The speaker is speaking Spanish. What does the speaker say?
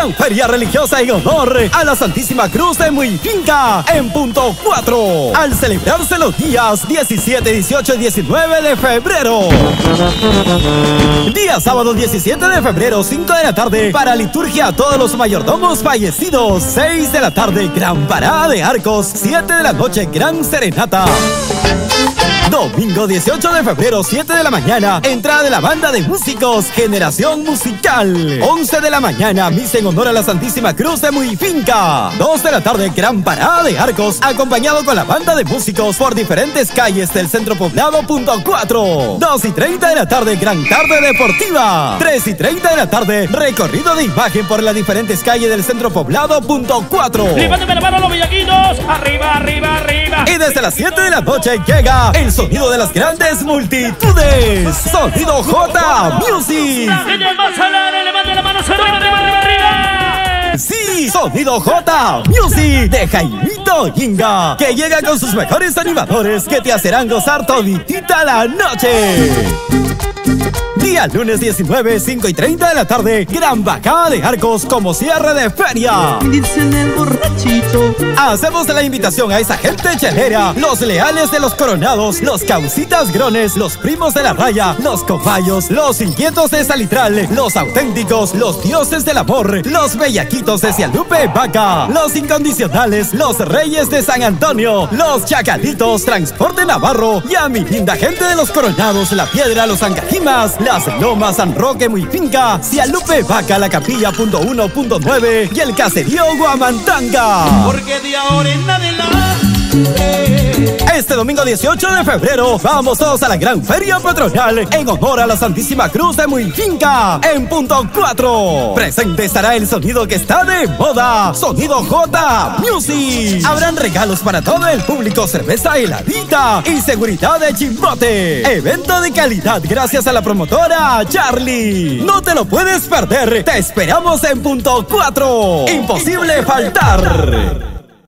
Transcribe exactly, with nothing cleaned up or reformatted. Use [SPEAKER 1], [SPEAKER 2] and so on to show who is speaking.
[SPEAKER 1] Gran feria religiosa en honor a la Santísima Cruz de Muifinca en punto cuatro, al celebrarse los días diecisiete, dieciocho y diecinueve de febrero. Día sábado diecisiete de febrero, cinco de la tarde, para liturgia a todos los mayordomos fallecidos. seis de la tarde, gran parada de arcos. siete de la noche, gran serenata. Domingo dieciocho de febrero, siete de la mañana, entrada de la banda de músicos Generación Musical. once de la mañana, misa en honor a la Santísima Cruz de Muifinca. dos de la tarde, gran parada de arcos, acompañado con la banda de músicos por diferentes calles del centro poblado. Punto cuatro. dos y treinta de la tarde, gran tarde deportiva. tres y treinta de la tarde, recorrido de imagen por las diferentes calles del centro poblado. Punto cuatro.
[SPEAKER 2] ¡Levántame la mano a los bellaquitos! ¡Arriba, arriba, arriba!
[SPEAKER 1] Y desde las siete de la noche llega el sonido de las grandes multitudes. Sonido J Music.
[SPEAKER 2] ¡En el más alegre, levante la mano arriba, arriba, arriba, arriba!
[SPEAKER 1] Sí, Sonido J Music de Jaimito Ginga, que llega con sus mejores animadores que te hacerán gozar toditita la noche. Día lunes diecinueve, cinco y treinta de la tarde, gran bajada de arcos como cierre de feria.
[SPEAKER 3] Dicen el borrachito.
[SPEAKER 1] Hacemos la invitación a esa gente chelera, los leales de los coronados, los causitas grones, los primos de la raya, los caballos, los inquietos de Salitral, los auténticos, los dioses del amor, los bellaquitos de Cialupe Vaca, los incondicionales, los reyes de San Antonio, los chacalitos, Transporte Navarro y a mi linda gente de los coronados, La Piedra, los Ancajimas, Las Lomas, San Roque, Muifinca, Cialupe Vaca, La Capilla. Punto uno, punto nueve y el caserío Guamantanga.
[SPEAKER 3] Porque de ahora en adelante,
[SPEAKER 1] este domingo dieciocho de febrero vamos todos a la gran feria patronal en honor a la Santísima Cruz de Muifinca en punto cuatro. Presente estará el sonido que está de moda, Sonido J Music. Habrán regalos para todo el público, cerveza heladita y seguridad de chimbote. Evento de calidad gracias a la promotora Charlie. No te lo puedes perder, te esperamos en punto cuatro. Imposible faltar.